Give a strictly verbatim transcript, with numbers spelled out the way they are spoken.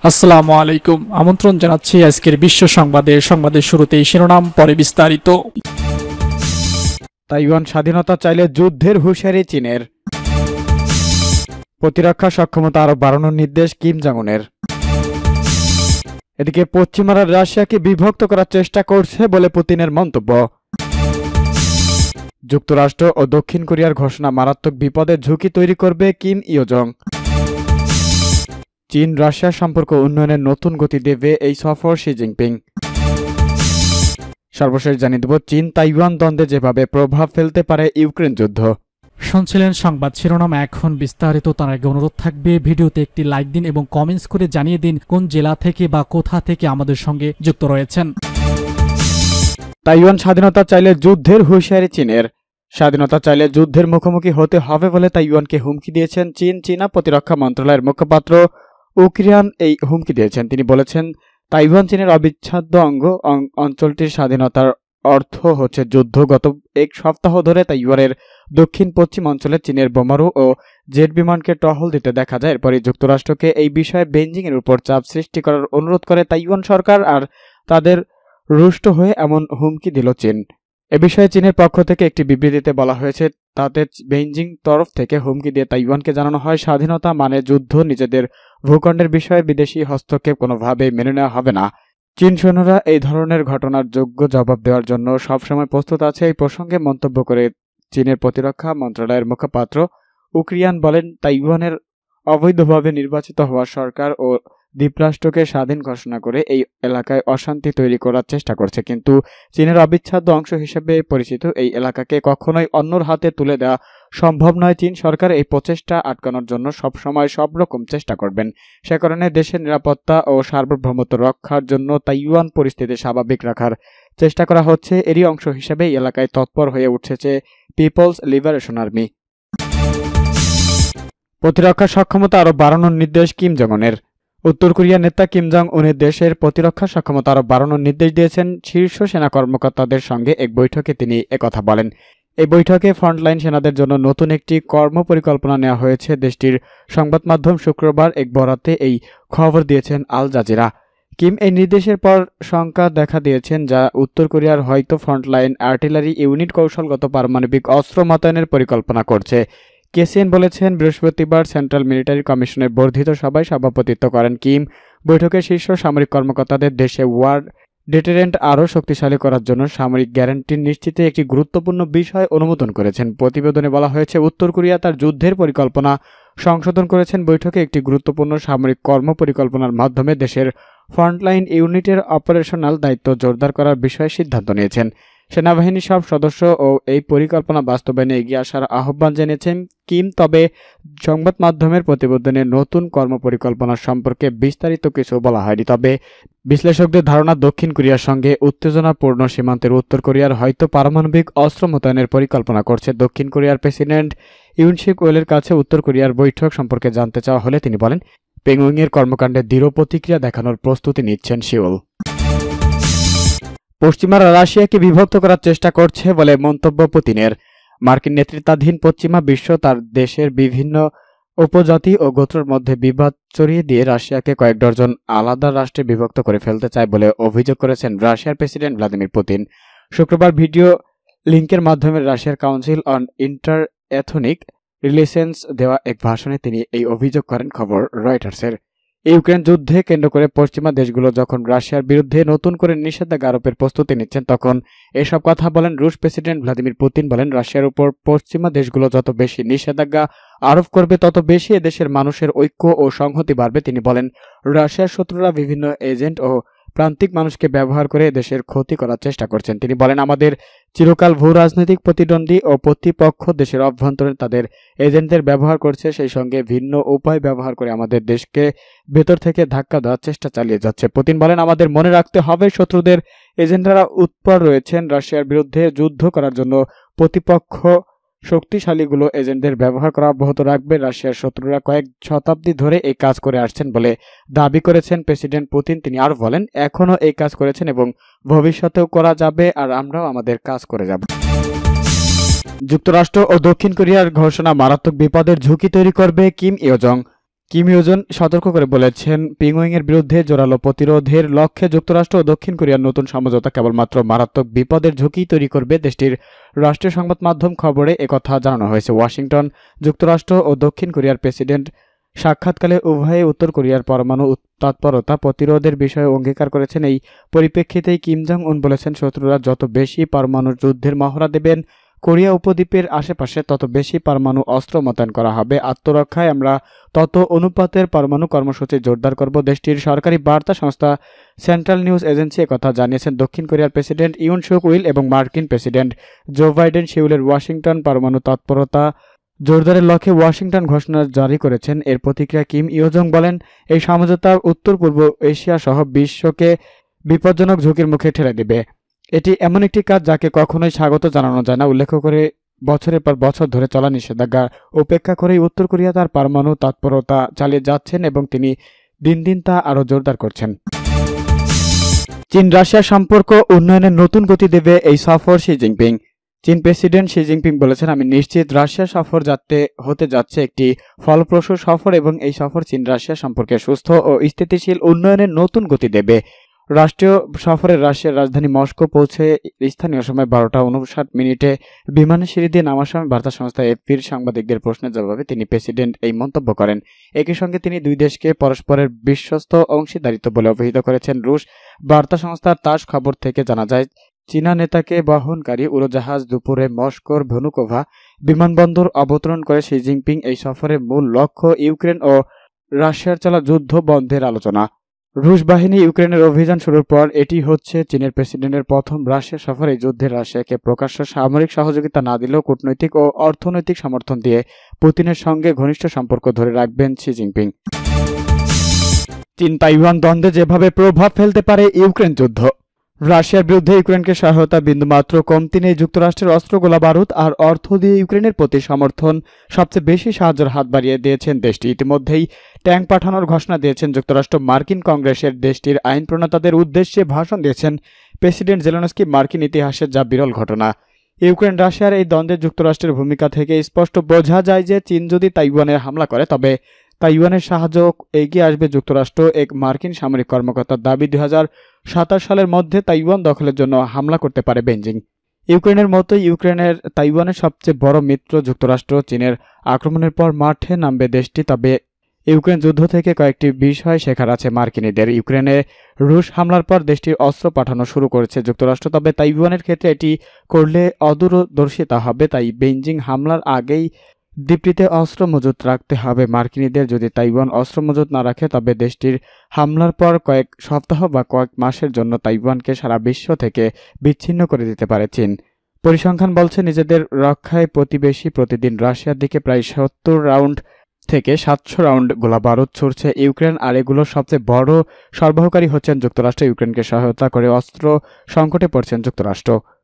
আসসালামু আলাইকুম। আমন্ত্রণ জানাচ্ছি আজকের বিশ্ব সংবাদে। সংবাদের শুরুতেই শিরোনাম, পরে বিস্তারিত। তাইওয়ান স্বাধীনতা চাইলে যুদ্ধের হুঁশিয়ারি চীনের। প্রতিরক্ষা সক্ষমতা আরো বাড়ানোর নির্দেশ কিম জং উনের। এদিকে পশ্চিমারা রাশিয়াকে বিভক্ত করার চেষ্টা করছে বলে পুতিনের মন্তব্য। যুক্তরাষ্ট্র ও দক্ষিণ কোরিয়ার ঘোষণা মারাত্মক বিপদের ঝুঁকি তৈরি করবে কিম ইয়জং। চীন রাশিয়া সম্পর্ক উন্নয়নের নতুন গতি দেবে এই সফর শি জিনপিং। সর্বশেষ জানিয়ে দেব চীন তাইওয়ান দ্বন্দ্বে যেভাবে প্রভাব ফেলতে পারে ইউক্রেন যুদ্ধ। শুনছিলেন সংবাদ শিরোনাম, এখন বিস্তারিত। তার আগে অনুরোধ থাকবে ভিডিওতে একটি লাইক দিন এবং কমেন্টস করে জানিয়ে দিন কোন জেলা থেকে বা কোথা থেকে আমাদের সঙ্গে যুক্ত রয়েছেন। তাইওয়ান স্বাধীনতা চাইলে যুদ্ধের হুঁশিয়ারি চীনের। স্বাধীনতা চাইলে যুদ্ধের মুখোমুখি হতে হবে বলে তাইওয়ানকে হুমকি দিয়েছেন চীন। চীনা প্রতিরক্ষা মন্ত্রণালয়ের মুখপাত্র উক্রিয়ান এই হুমকি দিয়েছেন। তিনি বলেছেন, তাইওয়ান চীনের অবিচ্ছেদ্য অঙ্গ। অঞ্চলটির স্বাধীনতার অর্থ হচ্ছে যুদ্ধ। গত এক সপ্তাহ ধরে তাইওয়ানের দক্ষিণ পশ্চিম অঞ্চলে চীনের বোমারু ও জেট বিমানকে টহল দিতে দেখা যায়। এরপরই যুক্তরাষ্ট্রকে এই বিষয়ে বেইজিং এর উপর চাপ সৃষ্টি করার অনুরোধ করে তাইওয়ান সরকার, আর তাদের রুষ্ট হয়ে এমন হুমকি দিল চীন। এ বিষয়ে চীনের পক্ষ থেকে একটি বিবৃতিতে বলা হয়েছে, তাতে বেইজিং তরফ থেকে হুমকি দিয়ে তাইওয়ানকে জানানো হয়, স্বাধীনতা মানে যুদ্ধ, নিজেদের ভূখণ্ডের বিষয়ে বিদেশি হস্তক্ষেপ কোনোভাবেই মেনে নেওয়া হবে না। চীন সৈন্যরা এই ধরনের ঘটনার যোগ্য জবাব দেওয়ার জন্য সবসময় প্রস্তুত আছে। এই প্রসঙ্গে মন্তব্য করে চীনের প্রতিরক্ষা মন্ত্রণালয়ের মুখপাত্র উক্রিয়ান বলেন, তাইওয়ানের অবৈধভাবে নির্বাচিত হওয়া সরকার ও দ্বীপরাষ্ট্রকে স্বাধীন ঘোষণা করে এই এলাকায় অশান্তি তৈরি করার চেষ্টা করছে, কিন্তু চীনের অবিচ্ছেদ্য অংশ হিসেবে পরিচিত এই এলাকাকে কখনোই অন্যর হাতে তুলে দেওয়া সম্ভব নয়। চীন সরকার এই প্রচেষ্টা আটকানোর জন্য সবসময় সব রকম চেষ্টা করবেন। সে কারণে দেশের নিরাপত্তা ও সার্বভৌমত্ব রক্ষার জন্য তাইওয়ান পরিস্থিতি স্বাভাবিক রাখার চেষ্টা করা হচ্ছে। এরই অংশ হিসেবে এই এলাকায় তৎপর হয়ে উঠেছে পিপলস লিবারেশন আর্মি। প্রতিরক্ষা সক্ষমতা আরো বাড়ানোর নির্দেশ কিম জং উনের। উত্তর কোরিয়ার নেতা কিম জং উনের দেশের প্রতিরক্ষা সক্ষমতা আরো বাড়ানোর নির্দেশ দিয়েছেন। শীর্ষ সেনা কর্মকর্তাদের সঙ্গে এক বৈঠকে তিনি একথা বলেন। এই বৈঠকে ফ্রন্টলাইন সেনাদের জন্য নতুন একটি কর্ম পরিকল্পনা নেওয়া হয়েছে। দেশটির সংবাদ মাধ্যম শুক্রবার এক বরাতে এই খবর দিয়েছেন আল জাজিরা। কিম এই নির্দেশের পর শঙ্কা দেখা দিয়েছেন, যা উত্তর কোরিয়ার হয়তো ফ্রন্টলাইন আর্টিলারি ইউনিট কৌশলগত পারমাণবিক অস্ত্র মোতায়েনের পরিকল্পনা করছে। কেসিএন বলেছেন, বৃহস্পতিবার সেন্ট্রাল মিলিটারি কমিশনের বর্ধিত সভায় সভাপতিত্ব করেন কিম। বৈঠকে শীর্ষ সামরিক কর্মকর্তাদের দেশে ওয়ার ডেটারেন্ট আরও শক্তিশালী করার জন্য সামরিক গ্যারান্টি নিশ্চিতে একটি গুরুত্বপূর্ণ বিষয় অনুমোদন করেছেন। প্রতিবেদনে বলা হয়েছে, উত্তর কোরিয়া তার যুদ্ধের পরিকল্পনা সংশোধন করেছেন। বৈঠকে একটি গুরুত্বপূর্ণ সামরিক কর্ম পরিকল্পনার মাধ্যমে দেশের ফ্রন্টলাইন ইউনিটের অপারেশনাল দায়িত্ব জোরদার করার বিষয়ে সিদ্ধান্ত নিয়েছেন। সেনাবাহিনীর সব সদস্য ও এই পরিকল্পনা বাস্তবায়নে এগিয়ে আসার আহ্বান জানিয়েছেন কিম। তবে সংবাদ মাধ্যমের প্রতিবেদনে নতুন কর্মপরিকল্পনা সম্পর্কে বিস্তারিত কিছু বলা হয়নি। তবে বিশ্লেষকদের ধারণা, দক্ষিণ কোরিয়ার সঙ্গে উত্তেজনাপূর্ণ সীমান্তের উত্তর কোরিয়ার হয়তো পারমাণবিক অস্ত্র মোতায়েনের পরিকল্পনা করছে। দক্ষিণ কোরিয়ার প্রেসিডেন্ট ইউন সুক ইয়েলের কাছে উত্তর কোরিয়ার বৈঠক সম্পর্কে জানতে চাওয়া হলে তিনি বলেন, পেংগুইংয়ের কর্মকাণ্ডে দৃঢ় প্রতিক্রিয়া দেখানোর প্রস্তুতি নিচ্ছেন সিউল। পশ্চিমারা রাশিয়াকে বিভক্ত করার চেষ্টা করছে বলে মন্তব্য পুতিনের। মার্কিন নেতৃত্বাধীন পশ্চিমা বিশ্ব তার দেশের বিভিন্ন উপজাতি ও গোত্রের মধ্যে বিবাদ ছড়িয়ে দিয়ে রাশিয়াকে কয়েক ডজন আলাদা রাষ্ট্রে বিভক্ত করে ফেলতে চায় বলে অভিযোগ করেছেন রাশিয়ার প্রেসিডেন্ট ভ্লাদিমির পুতিন। শুক্রবার ভিডিও লিঙ্কের মাধ্যমে রাশিয়ার council on inter ethnic relations দেওয়া এক ভাষণে তিনি এই অভিযোগ করেন। খবর রয়টার্সের। ইউক্রেন যুদ্ধে কেন্দ্র করে পশ্চিমা দেশগুলো যখন রাশিয়ার বিরুদ্ধে নতুন করে নিষেধাজ্ঞা আরোপের প্রস্তুতি নিচ্ছেন, তখন এসব কথা বলেন রুশ প্রেসিডেন্ট ভ্লাদিমির পুতিন। বলেন, রাশিয়ার উপর পশ্চিমা দেশগুলো যত বেশি নিষেধাজ্ঞা আরোপ করবে, তত বেশি এদেশের মানুষের ঐক্য ও সংহতি বাড়বে। তিনি বলেন, রাশিয়ার শত্রুরা বিভিন্ন এজেন্ট ও প্রান্তিক মানুষকে ব্যবহার করে দেশের ক্ষতি করার চেষ্টা করছেন। তিনি বলেন, আমাদের চিরকাল ভূ রাজনৈতিক প্রতিদ্বন্দ্বী ও প্রতিপক্ষ দেশের অভ্যন্তরে তাদের এজেন্টদের ব্যবহার করছে, সেই সঙ্গে ভিন্ন উপায় ব্যবহার করে আমাদের দেশকে ভেতর থেকে ধাক্কা দেওয়ার চেষ্টা চালিয়ে যাচ্ছে। পুতিন বলেন, আমাদের মনে রাখতে হবে, শত্রুদের এজেন্টরা উৎপর রয়েছেন রাশিয়ার বিরুদ্ধে যুদ্ধ করার জন্য। প্রতিপক্ষ শক্তিশালীগুলো এজেন্টদের ব্যবহার করা অব্যাহত রাখবে। রাশিয়ার শত্রুরা কয়েক শতাব্দী ধরে এই কাজ করে আসছেন বলে দাবি করেছেন প্রেসিডেন্ট পুতিন। তিনি আরও বলেন, এখনও এই কাজ করেছেন এবং ভবিষ্যতেও করা যাবে, আর আমরাও আমাদের কাজ করে যাব। যুক্তরাষ্ট্র ও দক্ষিণ কোরিয়ার ঘোষণা মারাত্মক বিপদের ঝুঁকি তৈরি করবে কিম ইয়জং। কিম ইয়োজন সতর্ক করে বলেছেন, পিংওয়িং এর বিরুদ্ধে জোরালো প্রতিরোধের লক্ষ্যে যুক্তরাষ্ট্র ও দক্ষিণ কোরিয়ার নতুন সমঝোতা কেবলমাত্র মারাত্মক বিপদের ঝুঁকি তৈরি করবে। দেশটির রাষ্ট্রীয় সংবাদ মাধ্যম খবরে একথা জানানো হয়েছে। ওয়াশিংটন, যুক্তরাষ্ট্র ও দক্ষিণ কোরিয়ার প্রেসিডেন্ট সাক্ষাৎকালে উভয়ে উত্তর কোরিয়ার পরমাণু তৎপরতা প্রতিরোধের বিষয়ে অঙ্গীকার করেছেন। এই পরিপ্রেক্ষিতেই কিম জং উন বলেছেন, শত্রুরা যত বেশি পরমাণু যুদ্ধের মহড়া দেবেন, কোরিয়া উপদ্বীপের আশেপাশে তত বেশি পরমাণু অস্ত্র মোতায়েন করা হবে। আত্মরক্ষায় আমরা তত অনুপাতের পরমাণু কর্মসূচি জোরদার করব। দেশটির সরকারি বার্তা সংস্থা সেন্ট্রাল নিউজ এজেন্সি একথা জানিয়েছেন। দক্ষিণ কোরিয়ার প্রেসিডেন্ট ইউন সুক উইল এবং মার্কিন প্রেসিডেন্ট জো বাইডেন শিউলের ওয়াশিংটন পরমাণু তৎপরতা জোরদারের লক্ষ্যে ওয়াশিংটন ঘোষণা জারি করেছেন। এর প্রতিক্রিয়া কিম ইয়োজং বলেন, এই সমঝোতা উত্তর পূর্ব এশিয়া সহ বিশ্বকে বিপজ্জনক ঝুঁকির মুখে ঠেলে দেবে। এটি এমন একটি কাজ যাকে কখনোই স্বাগত জানানো যায় না। উল্লেখ করে বছরের পর বছর ধরে চলা নিষেধাজ্ঞা উপেক্ষা করেই উত্তর কোরিয়া তার পরমাণু তৎপরতা চালিয়ে যাচ্ছেন এবং তিনি দিন দিন তা আরও জোরদার করছেন। চীন রাশিয়া সম্পর্ক উন্নয়নের নতুন গতি দেবে এই সফর শি জিনপিং। চীন প্রেসিডেন্ট শি জিনপিং বলেছেন, আমি নিশ্চিত রাশিয়া সফর যাতে হতে যাচ্ছে একটি ফলপ্রসূ সফর এবং এই সফর চীন রাশিয়া সম্পর্কে সুস্থ ও স্থিতিশীল উন্নয়নের নতুন গতি দেবে। রাষ্ট্রীয় সফরে রাশিয়ার রাজধানী মস্কো পৌঁছে স্থানীয় সময় বারোটা উনষাট মিনিটে বিমানে সিঁড়ি দিয়ে নামার সময় বার্তা সংস্থা এফপির সাংবাদিকদের প্রশ্নের জবাবে তিনি প্রেসিডেন্ট এই মন্তব্য করেন। একই সঙ্গে তিনি দুই দেশকে পরস্পরের বিশ্বস্ত অংশীদারিত্ব বলে অভিহিত করেছেন। রুশ বার্তা সংস্থার তাস খবর থেকে জানা যায়, চীনা নেতাকে বহনকারী উড়োজাহাজ দুপুরে মস্কোর ভনুকোভা বিমানবন্দর অবতরণ করে শি জিনপিং এই সফরের মূল লক্ষ্য ইউক্রেন ও রাশিয়ার চলা যুদ্ধ বন্ধের আলোচনা। রুশ বাহিনী ইউক্রেনের অভিযান শুরুর পর এটি হচ্ছে চীনের প্রেসিডেন্টের প্রথম রাশিয়া সফর। এই যুদ্ধে রাশিয়াকে প্রকাশ্য সামরিক সহযোগিতা না দিলেও কূটনৈতিক ও অর্থনৈতিক সমর্থন দিয়ে পুতিনের সঙ্গে ঘনিষ্ঠ সম্পর্ক ধরে রাখবেন শি জিনপিং। চীন তাইওয়ান দ্বন্দ্বে যেভাবে প্রভাব ফেলতে পারে ইউক্রেন যুদ্ধ। রাশিয়ার বিরুদ্ধে ইউক্রেনকে সহায়তা বিন্দুমাত্র কমতি নেই। যুক্তরাষ্ট্রের অস্ত্র, গোলা বারুদ আর অর্থ দিয়ে ইউক্রেনের প্রতি সমর্থন সবচেয়ে বেশি সাহায্যের হাত বাড়িয়ে দিয়েছেন দেশটি। ইতিমধ্যেই ট্যাঙ্ক পাঠানোর ঘোষণা দিয়েছেন যুক্তরাষ্ট্র। মার্কিন কংগ্রেসের দেশটির আইন প্রণেতাদের উদ্দেশ্যে ভাষণ দিয়েছেন প্রেসিডেন্ট জেলেনস্কি। মার্কিন ইতিহাসের যা বিরল ঘটনা। ইউক্রেন রাশিয়ার এই দ্বন্দ্বে যুক্তরাষ্ট্রের ভূমিকা থেকে স্পষ্ট বোঝা যায় যে চীন যদি তাইওয়ানে হামলা করে তবে তাইওয়ানের সাহায্য এগিয়ে আসবে যুক্তরাষ্ট্র। এক মার্কিন সামরিক কর্মকর্তার দাবি, দুই হাজার সাতাশ সালের মধ্যে তাইওয়ান দখলের জন্য হামলা করতে পারে বেইজিং। ইউক্রেনের মতোই ইউক্রেনের তাইওয়ানের সবচেয়ে বড় মিত্র যুক্তরাষ্ট্র। চীনের আক্রমণের পর মাঠে নামবে দেশটি। তবে ইউক্রেন যুদ্ধ থেকে কয়েকটি বিষয় শেখার আছে মার্কিনীদের। ইউক্রেনে রুশ হামলার পর দেশটির অস্ত্র পাঠানো শুরু করেছে যুক্তরাষ্ট্র। তবে তাইওয়ানের ক্ষেত্রে এটি করলে অদূরদর্শিতা হবে। তাই বেইজিং হামলার আগেই দ্বীপটিতে অস্ত্র মজুত রাখতে হবে মার্কিনীদের। যদি তাইওয়ান অস্ত্র মজুত না রাখে তবে দেশটির হামলার পর কয়েক সপ্তাহ বা কয়েক মাসের জন্য তাইওয়ানকে সারা বিশ্ব থেকে বিচ্ছিন্ন করে দিতে পারে চীন। পরিসংখ্যান বলছে, নিজেদের রক্ষায় প্রতিবেশী প্রতিদিন রাশিয়ার দিকে প্রায় সত্তর রাউন্ড থেকে সাতশো রাউন্ড গোলা বারুদ ছুড়ছে ইউক্রেন। আর এগুলোর সবচেয়ে বড় সরবরাহকারী হচ্ছেন যুক্তরাষ্ট্র। ইউক্রেনকে সহায়তা করে অস্ত্র সংকটে পড়ছেন যুক্তরাষ্ট্র।